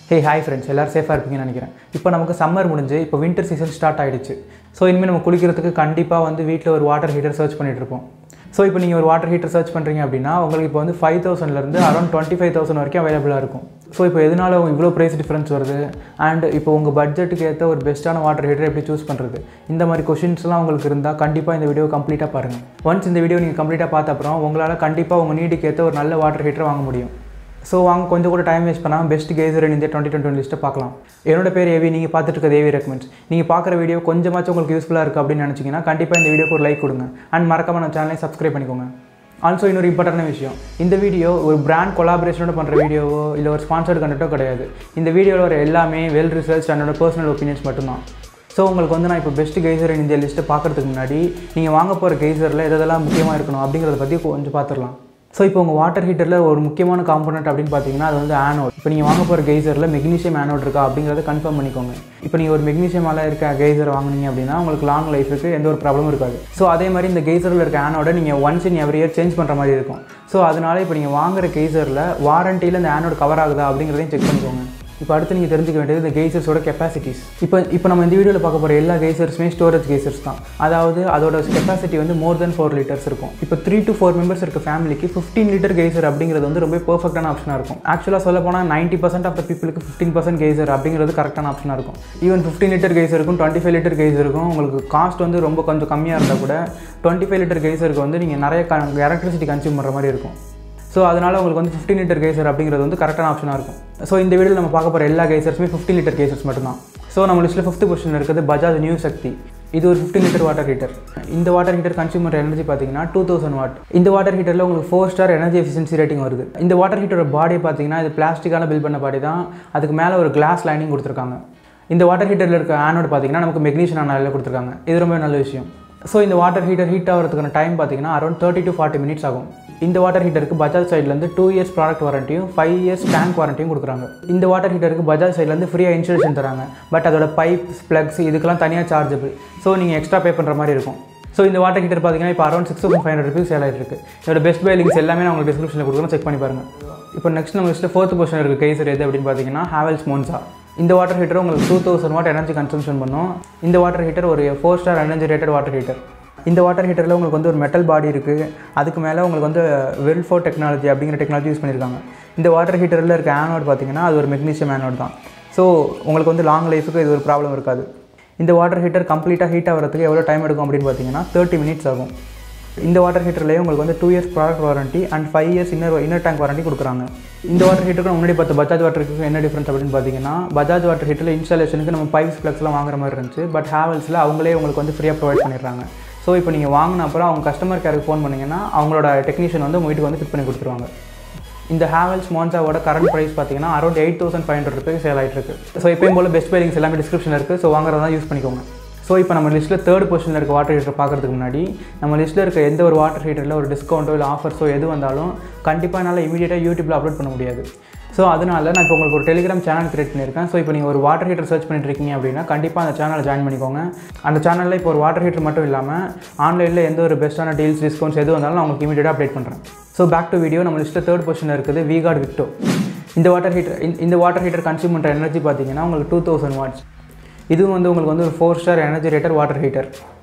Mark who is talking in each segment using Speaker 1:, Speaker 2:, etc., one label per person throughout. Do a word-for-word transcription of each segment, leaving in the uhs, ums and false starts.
Speaker 1: Hey hi friends, எல்லாரும் சேஃபா இருப்பீங்கன்னு நினைக்கிறேன். இப்போ நமக்கு சம்மர் முடிஞ்சு இப்போ வின்டர் சீசன் ஸ்டார்ட் ஆயிடுச்சு. ஸோ இனிமேல் நம்ம குளிக்கிறதுக்கு கண்டிப்பாக வந்து வீட்டில் ஒரு வாட்டர் ஹீட்டர் சர்ச் பண்ணிட்டு இருப்போம். ஸோ இப்போ நீங்கள் ஒரு வாட்டர் ஹீட்டர் சர்ச் பண்ணுறீங்க அப்படின்னா உங்களுக்கு இப்போ வந்து ஃபைவ் தௌசண்ட்லேருந்து அரௌண்ட் டுவெண்ட்டி ஃபைவ் தௌசண்ட் வரைக்கும் அவைலபிளாக இருக்கும். ஸோ இப்போ எதனால இவ்வளோ ப்ரைஸ் டிஃப்ரென்ஸ் வருது அண்ட் இப்போ உங்கள் பட்ஜெட்டுக்கு ஏற்ற ஒரு பெஸ்ட்டான வாட்டர் ஹீட்டர் எப்படி சூஸ் பண்ணுறது, இந்த மாதிரி கொஷின்ஸ்லாம் உங்களுக்கு இருந்தால் கண்டிப்பாக இந்த வீடியோ கம்ப்ளீட்டாக பாருங்கள். ஒன்ஸ் இந்த வீடியோ நீங்கள் கம்ப்ளீட்டாக பார்த்த அப்புறம் உங்களால் கண்டிப்பாக உங்கள் நீடுக்கு ஏற்ற ஒரு நல்ல வாட்டர் ஹீட்டர் வாங்க முடியும். ஸோ வாங்க கொஞ்சம் கூட டைம் வேஸ்ட் பண்ணாமல் best geyser in India twenty twenty லிஸ்ட்டை பார்க்கலாம். என்னோட பேர் ஏவி, நீங்கள் பார்த்துட்டு இருக்க ஏவி ரெக்கமெண்ட்ஸ். நீங்கள் பார்க்குற வீடியோ கொஞ்சமாச்சும் உங்களுக்கு யூஸ்ஃபுல்லாக இருக்குது அப்படின்னு நினச்சிங்கன்னா கண்டிப்பாக இந்த வீடியோக்கு ஒரு லைக் கொடுங்க அண்ட் மறக்காம நம்ம சேனலை சப்ஸ்கிரைப் பண்ணிக்கோங்க. ஆல்சோ இன்னொரு இம்பார்ட்டன்டான விஷயம், இந்த வீடியோ ஒரு பிராண்ட் கொலாபரேஷனோட பண்ணுற வீடியோவோ இல்லை ஒரு ஸ்பான்சர்டு கண்டென்ட்டோ கிடையாது. இந்த வீடியோவில் வர எல்லாமே வெல் ரிசர்ச் என்னோட பர்சனல் ஒப்பீனியன்ஸ் மட்டும்தான். ஸோ உங்களுக்கு வந்து நான் இப்போ பெஸ்ட் கெய்சர் இன் இந்தியா லிஸ்ட்டை பார்க்குறதுக்கு முன்னாடி நீங்கள் வாங்க போகிற கெய்சரில் எதெல்லாம் முக்கியமாக இருக்கணும் அப்படிங்கிறத பற்றி கொஞ்சம் பார்த்துடலாம். ஸோ இப்போ உங்கள் வாட்டர் ஹீட்டரில் ஒரு முக்கியமான காம்பனண்ட் அப்படின்னு பார்த்தீங்கன்னா அது வந்து ஆனோட். இப்போ நீங்கள் வாங்க போகிற கெய்சரில் மெக்னீஷியம் ஆனோட் இருக்கா அப்படிங்கிறத கன்ஃபார்ம் பண்ணிக்கோங்க. இப்போ நீங்கள் ஒரு மெக்னீஷியமால இருக்க கெய்சர் வாங்கினீங்க அப்படின்னா உங்களுக்கு லாங் லைஃபுக்கு எந்த ஒரு ப்ராப்ளமும் இருக்காது. ஸோ அதே மாதிரி இந்த கெய்சரில் இருக்க ஆனோட நீங்கள் once in every year change பண்ணுற மாதிரி இருக்கும். ஸோ அதனால இப்போ நீங்கள் வாங்குற கெய்சரில் வாரண்டியில் இந்த ஆனோட் கவர் ஆகுதா அப்படிங்கிறதையும் செக் பண்ணிக்கோங்க. இப்போ அடுத்து நீங்கள் தெரிஞ்சுக்க வேண்டியது இந்த கெய்சர்ஸோட கெப்பாசிட்டிஸ். இப்போ இப்போ நம்ம இந்த வீடியோவில் பார்க்க போகிற எல்லா கெய்சர்ஸுமே ஸ்டோரேஜ் கெய்சர்ஸ் தான். அதாவது அதோட கெப்பாசிட்டி வந்து மோர் தென் ஃபோர் லிட்டர்ஸ் இருக்கும். இப்போ த்ரீ டு ஃபோர் மெம்பர்ஸ் இருக்க ஃபேமிலிக்கு ஃபிஃப்டீன் லிட்டர் கெய்சர் அப்படிங்கிறது வந்து ரொம்ப பெர்ஃபெக்டான ஆப்ஷனாக இருக்கும். ஆக்சுவலாக சொல்ல போனால் நைன்ட்டி பர்சன்ட் ஆஃப் த பீப்புளுக்கு ஃபிஃப்டீன் பர்சன்ட் கெய்சர் அப்படிங்கிறது கரெக்டான ஆப்ஷனாக இருக்கும். ஈவன் ஃபிஃப்டீன் லிட்டர் கெய்சருக்கும் டுவெண்ட்டி ஃபைவ் லிட்டர் கெய்சருக்கும் உங்களுக்கு காஸ்ட் வந்து ரொம்ப கொஞ்சம் கம்மியாக இருந்தால் கூட டுவெண்ட்டி ஃபைவ் லிட்டர் கெய்சருக்கு வந்து நீங்கள் நிறைய எலக்ட்ரிசிட்டி கன்சியூம் பண்ணுற மாதிரி இருக்கும். ஸோ அதனால் உங்களுக்கு வந்து ஃபிஃப்டின் லிட்டர் கெய்சர் அப்படிங்கிறது வந்து கரெக்டான ஆப்ஷனாக இருக்கும். ஸோ இந்த வீடியோவில் நம்ம பார்க்க போகிற எல்லா கெய்சர்ஸுமே ஃபிஃப்டின் லிட்டர் கெய்சர்ஸ் மட்டும்தான். ஸோ நம்ம லிஸ்ட்டில் ஃபிஃப்த் பொசிஷன் இருக்குது பஜாஜ் நியூ சக்தி. இது ஒரு ஃபிஃப்டின் லிட்டர் வாட்டர் ஹீட்டர். இந்த வாட்டர் ஹீட்டர் கன்சியூம் பண்ணுற எனர்ஜி பார்த்தீங்கன்னா டூ தௌசண்ட் வாட். இந்த வாட்டர் ஹீட்டரில் உங்களுக்கு four star energy efficiency rating வருது. இந்த வாட்டர் ஹீட்டரோட பாடி பார்த்தீங்கன்னா இது பிளாஸ்டிக்கால பில்ட் பண்ண பாடி தான். அதுக்கு மேலே ஒரு கிளாஸ் லைனிங் கொடுத்துருக்காங்க. இந்த வாட்டர் ஹீட்டரில் இருக்க ஆனோட் பார்த்தீங்கன்னா நமக்கு மெக்னீஷியம் ஆனோடில் கொடுத்துருக்காங்க. இது ரொம்ப நல்ல விஷயம். ஸோ இந்த வாட்டர் ஹீட்டர் ஹீட் ஆகிறதுக்கான டைம் பார்த்தீங்கன்னா around thirty to forty minutes ஆகும். இந்த வாட்டர் ஹீட்டருக்கு பஜாஜ் சைட்லேருந்து டூ இயர்ஸ் ப்ராடக்ட் வாரண்டியும் ஃபைவ் இயர்ஸ் டேங்க் வாரண்டியும் கொடுக்குறாங்க. இந்த வாட்டர் ஹீட்டருக்கு பஜாஜ் சைட்லேருந்து ஃப்ரீயாக இன்ஸ்டாலேஷன் தராங்க. பட் அதோட பைப்ஸ் ப்ளக்ஸ் இதுக்கெல்லாம் தனியாக சார்ஜபிள். ஸோ நீங்கள் எக்ஸ்ட்ரா பே பண்ணுற மாதிரி இருக்கும். ஸோ இந்த வாட்டர் ஹீட்டர் பார்த்தீங்கன்னா இப்போ around six thousand five hundred rupees sale ஆகிட்டு இருக்குது. இதோட பெஸ்ட் பை லிங்க்ஸ் எல்லாமே நான் உங்களுக்கு டிஸ்கிரிப்ஷனில் கொடுக்குறேன், செக் பண்ணி பாருங்கள். இப்போ நெக்ஸ்ட் நம்ம லிஸ்ட்டில் ஃபோர்த் பொசிஷன் இருக்குது கெய்சர் எது அப்படின்னு பார்த்தீங்கன்னா ஹேவல்ஸ் மோன்சா. இந்த வாட்டர் ஹீட்டர் உங்களுக்கு two thousand watt energy consumption பண்ணும். இந்த வாட்டர் ஹீட்டர் ஒரு four star energy rated water heater. இந்த வாட்டர் ஹீட்டரில் உங்களுக்கு வந்து ஒரு மெட்டல் பாடி இருக்குது. அதுக்கு மேலே உங்களுக்கு வந்து வெல்ஃபோ டெக்னாலஜி அப்படிங்கிற டெக்னாலஜி யூஸ் பண்ணியிருக்காங்க. இந்த வாட்டர் ஹீட்டரில் இருக்க ஆனோட் பார்த்தீங்கன்னா அது ஒரு மெக்னீஷியம் ஆனோட் தான். ஸோ உங்களுக்கு வந்து லாங் லைஃபுக்கு இது ஒரு ப்ராப்ளம் இருக்காது. இந்த வாட்டர் ஹீட்டர் கம்ப்ளீட்டாக ஹீட் ஆகிறதுக்கு எவ்வளோ டைம் எடுக்கும் அப்படின்னு பார்த்தீங்கன்னா தேர்ட்டி மினிட்ஸ் ஆகும். இந்த வாட்டர் ஹீட்டர்லேயே உங்களுக்கு வந்து two years product warranty and five years inner inner tank warranty கொடுக்குறாங்க. இந்த வாட்டர் ஹீட்டருக்கு முன்னாடி பார்த்து பஜாஜ் வாட்டர் ஹீட்டருக்கு என்ன டிஃப்ரென்ஸ் அப்படின்னு பார்த்தீங்கன்னா பஜாஜ் வாட்டர் ஹீட்டரில் இன்ஸ்டாலேஷனுக்கு நம்ம பைப்ஸ் ப்ளக்ஸ்லாம் வாங்குற மாதிரி இருந்துச்சு. பட் ஹேவல்ஸில் அவங்களே உங்களுக்கு வந்து ஃப்ரீயாக ப்ரொவைட் பண்ணிடுறாங்க. ஸோ இப்போ நீங்கள் வாங்கின அப்புறம் அவங்க கஸ்டமர் கேருக்கு ஃபோன் பண்ணிங்கன்னா அவங்களோட டெக்னீஷியன் வந்து உங்கள் வீட்டுக்கு வந்து ஃபிட் பண்ணி கொடுத்துருவாங்க. இந்த ஹேவல்ஸ் மோன்சாவோட கரண்ட் ப்ரைஸ் பார்த்தீங்கன்னா around eight thousand five hundred rupees sale ஆகிட்டு இருக்குது. ஸோ எப்பயும் போல் பெஸ்ட் பை லிங்க்ஸ் எல்லாமே டிஸ்கிரிப்ஷனில் இருக்குது. ஸோ வாங்குறதா யூஸ் பண்ணிக்கோங்க. ஸோ இப்போ நம்ம லிஸ்ட்டில் தேர்ட் பொசிஷனில் இருக்க வாட்டர் ஹீட்டர் பார்க்குறதுக்கு முன்னாடி நம்ம லிஸ்ட்டில் இருக்க எந்த ஒரு வாட்டர் ஹீட்டரில் ஒரு டிஸ்கவுண்ட்டோ இல்லை ஆஃபர்ஸோ எது வந்தாலும் கண்டிப்பாக என்னால் இமீடியட்டாக யூடியூப்பில் அப்லோட் பண்ண முடியாது. ஸோ அதனால நான் இப்போ உங்களுக்கு ஒரு டெலிகிராம் சேனல் கிரியேட் பண்ணியிருக்கேன். ஸோ இப்போ நீங்கள் ஒரு வாட்டர் ஹீட்டர் சர்ச் பண்ணிட்டு இருக்கீங்க அப்படின்னா கண்டிப்பாக அந்த சேனலை ஜாயின் பண்ணிக்கோங்க. அந்த சேனலில் இப்போ ஒரு வாட்டர் ஹீட்டர் மட்டும் இல்லாமல் ஆன்லைனில் எந்த ஒரு பெஸ்ட்டான டீல்ஸ் டிஸ்கவுண்ட்ஸ் எது வந்தாலும் நான் உங்களுக்கு இமீடியட்டாக அப்டேட் பண்ணுறேன். So back to video. நம்ம லிஸ்ட்டில் தேர்ட் பொசிஷனில் இருக்குது விகார்ட் விக்டோ. இந்த வாட்டர் ஹீட்டர் இந்த வாட்டர் ஹீட்டர் கன்சியூம் பண்ணுற எனர்ஜி பார்த்தீங்கன்னா உங்களுக்கு டூ தௌசண்ட் வாட்ஸ். இதுவும் வந்து உங்களுக்கு வந்து ஒரு four star energy rated water heater.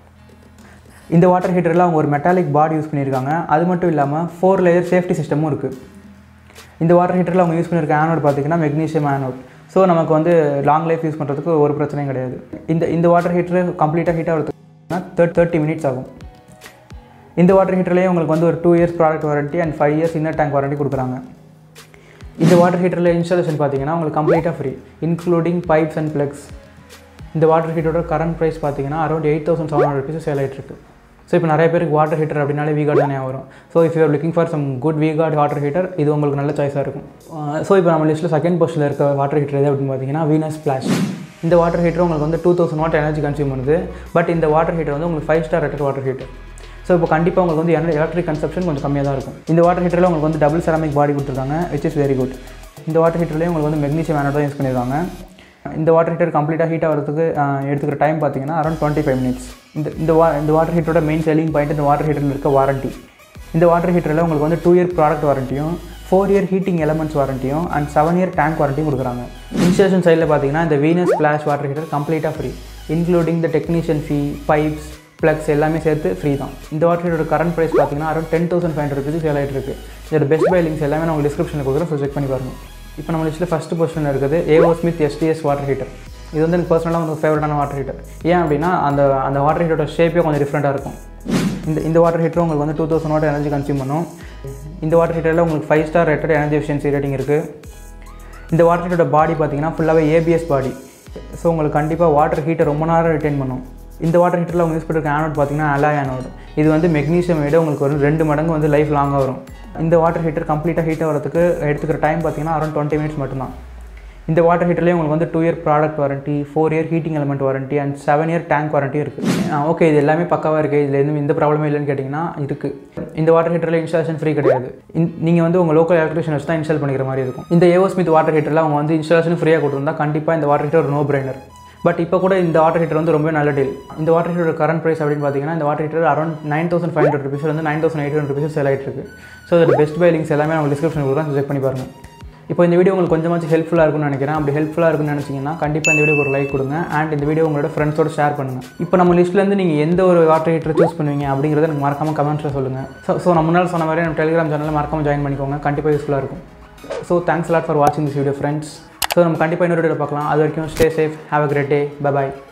Speaker 1: இந்த வாட்டர் ஹீட்டரில் அவங்க ஒரு மெட்டாலிக் பாடி யூஸ் பண்ணியிருக்காங்க. அது மட்டும் இல்லாமல் ஃபோர் லேயர் சேஃப்டி சிஸ்டமும் இருக்குது. இந்த வாட்டர் ஹீட்டரில் அவங்க யூஸ் பண்ணியிருக்க ஆனோட் பார்த்தீங்கன்னா மெக்னீஷியம் ஆனோட். ஸோ நமக்கு வந்து லாங் லைஃப் யூஸ் பண்ணுறதுக்கு ஒரு பிரச்சனையும் கிடையாது. இந்த இந்த வாட்டர் ஹீட்டர் கம்ப்ளீட்டாக ஹீட் ஆகிறதுக்குன்னா தேர்ட் தேர்ட்டி மினிட்ஸ் ஆகும். இந்த வாட்டர் ஹீட்டர்லேயே உங்களுக்கு வந்து ஒரு two years product warranty and five years inner tank warranty கொடுக்குறாங்க. இந்த வாட்டர் ஹீட்டரில் இன்ஸ்டாலேஷன் பார்த்தீங்கன்னா உங்களுக்கு கம்ப்ளீட்டாக free including pipes and plugs. இந்த வாட்டர் ஹீட்டரோட கரண்ட் ப்ரைஸ் பார்த்தீங்கன்னா around eight thousand seven hundred rupees sale ஆகிட்டு இருக்குது. ஸோ இப்போ நிறைய பேருக்கு வாட்டர் ஹீட்டர் அப்படின்னாலே விகார்ட் தானே வரும். So if you are looking for some good V-Guard water heater இது உங்களுக்கு நல்ல சாய்ஸாக இருக்கும். ஸோ இப்போ நம்ம லிஸ்ட்டில் செகண்ட் பொசிஷனில் இருக்க வாட்டர் ஹீட்டர் எது அப்படின்னு பார்த்தீங்கன்னா வீனஸ் ஸ்ப்ளாஷ். இந்த வாட்டர் ஹீட்டர் உங்களுக்கு வந்து two thousand watt energy consume பண்ணுது. பட் இந்த வாட்டர் ஹீட்டர் வந்து உங்களுக்கு five star rated water heater. So இப்போ கண்டிப்பாக உங்களுக்கு வந்து எலக்ட்ரிக் கன்சப்ஷன் கொஞ்சம் கம்மியாக தான் இருக்கும். இந்த வாட்டர் ஹீட்டரில் உங்களுக்கு வந்து டபுள் செராமிக் பாடி கொடுத்துருக்காங்க, விச் இஸ் வெரி குட். இந்த வாட்டர் ஹீட்டர்லேயே உங்களுக்கு வந்து மெக்னீஷியம் ஆனோட் தான் யூஸ் பண்ணியிருக்காங்க. இந்த வாட்டர் ஹீட்டர் கம்ப்ளீட்டாக ஹீட் ஆகிறதுக்கு எடுத்துக்கிற டைம் பார்த்தீங்கன்னா அரௌண்ட் டுவெண்ட்டி ஃபைவ் மினிட்ஸ். இந்த இந்த வா இந்த வாட்டர் ஹீட்டரோட மெயின் செல்லிங் பாயிண்ட் இந்த வாட்டர் ஹீட்டரில் இருக்க வாரண்டி. இந்த வாட்டர் ஹீட்டரில் உங்களுக்கு வந்து டூ இயர் ப்ராடக்ட் வாரண்டியும் ஃபோர் இயர் ஹீட்டிங் எலமெண்ட்ஸ் வாரண்டியும் அண்ட் செவன் இயர் டேங்க் வாரண்டியும் கொடுக்குறாங்க. இன்ஸ்டாலேஷன் சைடில் பார்த்தீங்கன்னா இந்த வீனஸ் ஸ்பிளாஷ் வாட்டர் ஹீட்டர் கம்ப்ளீட்டாக free, including the technician fee, pipes, plugs எல்லாமே சேர்த்து ஃப்ரீ தான். இந்த வாட்டர் ஹீட்டரோட கரண்ட் ப்ரைஸ் பார்த்தீங்கன்னா around ten thousand five hundred rupees sale ஆகிட்டு இருக்குது. இதோட பெஸ்ட் பை லிங்க்ஸ் எல்லாமே நான் உங்களுக்கு டிஸ்கிரிப்ஷனில் கொடுக்குறேன், ஸோ செக் பண்ணி பாருங்கள். இப்போ நம்ம லிஸ்ட்டில் ஃபஸ்ட்டு பொசிஷனில் இருக்குது AO Smith SDS water heater. இது வந்து எனக்கு பர்சனலாக வந்து ஃபேவரட்டான வாட்டர் ஹீட்டர். ஏன் அப்படின்னா அந்த அந்த வாட்டர் ஹீட்டரோட ஷேப்பே கொஞ்சம் டிஃப்ரெண்ட்டாக இருக்கும். இந்த இந்த வாட்டர் ஹீட்டர் உங்களுக்கு வந்து two thousand watt energy consume பண்ணும். இந்த வாட்டர் ஹீட்டரில் உங்களுக்கு five star rated energy efficiency rating இருக்குது. இந்த வாட்டர் ஹீட்டரோட பாடி பார்த்தீங்கன்னா ஃபுல்லாகவே ஏபிஎஸ் பாடி, ஸோ உங்களுக்கு கண்டிப்பாக வாட்டர் ஹீட்டர் ரொம்ப நேரம் ரிட்டைன் பண்ணும். இந்த வாட்டர் ஹீட்டரில் அவங்க யூஸ் பண்ணிருக்க ஆனோட் பார்த்தீங்கன்னா அலாய் ஆனோட். இது வந்து மெக்னீஷியம் விட உங்களுக்கு ஒரு ரெண்டு மடங்கு வந்து லைஃப் லாங்காக வரும். இந்த வாட்டர் ஹீட்டர் கம்ப்ளீட்டாக ஹீட் ஆகிறதுக்கு எடுத்துக்கிற டைம் பார்த்தீங்கன்னா அரௌண்ட் டுவெண்ட்டி மினிட்ஸ் மட்டும்தான். இந்த வாட்டர் ஹீட்டர்லேயே உங்களுக்கு வந்து two year product warranty, four year heating element warranty and seven year tank warranty இருக்குது. ஓகே, இது எல்லாமே பக்காவாக இருக்குது, இதில் எதுவும் எந்த ப்ராப்ளமே இல்லைன்னு கேட்டிங்கன்னா இருக்குது. இந்த வாட்டர் ஹீட்டரில் இன்ஸ்டாலேஷன் ஃப்ரீ கிடையாது. நீங்கள் வந்து உங்கள் லோக்கல் எலக்ட்ரிஷியன் வச்சு தான் இன்ஸ்டால் பண்ணிக்கிற மாதிரி இருக்கும். இந்த ஏஓ ஸ்மித் வாட்டர் ஹீட்டரில் அவங்க வந்து இன்ஸ்டாலேஷன் ஃப்ரீயாக கொடுத்துருந்தா கண்டிப்பாக இந்த வாட்டர் ஹீட்டர் ஒரு நோ பிரைனர். பட் இப்போ கூட இந்த வாட்டர் ஹீட்டர் வந்து ரொம்ப நல்ல டீல். இந்த வாட்டர் ஹீட்டரோட கரண்ட் ப்ரைஸ் அப்படின்னு பார்த்தீங்கன்னா இந்த water heater around nine thousand five hundred rupees வந்து nine thousand eight hundred rupees sale ஆகிட்டு இருக்குது. ஸோ இதோட பெஸ்ட் பை லிங்க்ஸ் எல்லாமே நான் டிஸ்கிரிப்ஷன் கொடுக்குறேன், செக் பண்ணி பாருங்கள். இப்போ இந்த வீடியோ உங்களுக்கு கொஞ்சமாச்சும் ஹெல்ப்ஃபுல்லாக இருக்கும்னு நினைக்கிறேன். அப்படி ஹெல்ப்ஃபுல்லாக இருக்குன்னு நினச்சிங்கன்னா கண்டிப்பாக இந்த வீடியோக்கு ஒரு லைக் கொடுங்க அண்ட் இந்த வீடியோ உங்களோட ஃப்ரெண்ட்ஸோட ஷேர் பண்ணுங்கள். இப்போ நம்ம லிஸ்ட்லேருந்து நீங்கள் எந்த ஒரு வாட்டர் ஹீட்டர் சூஸ் பண்ணுவீங்க அப்படிங்கிறத எனக்கு மறக்காமல் கமெண்ட்ஸில் சொல்லுங்கள். ஸோ ஸோ நான் முன்னாள் சொன்ன மாதிரி நம்ம டெலிகிராம் சேனலில் மறக்காமல் ஜாயின் பண்ணிக்கோங்க, கண்டிப்பாக யூஸ்ஃபுல்லாக இருக்கும். ஸோ தேங்க்ஸ் லாட் ஃபார் வாட்சிங் திஸ் வீடியோ ஃப்ரெண்ட்ஸ். ஸோ நம்ம கண்டிப்பாக இன்னொரு வீடியோ பார்க்கலாம். அது வரைக்கும் stay safe, have a great day, bye bye.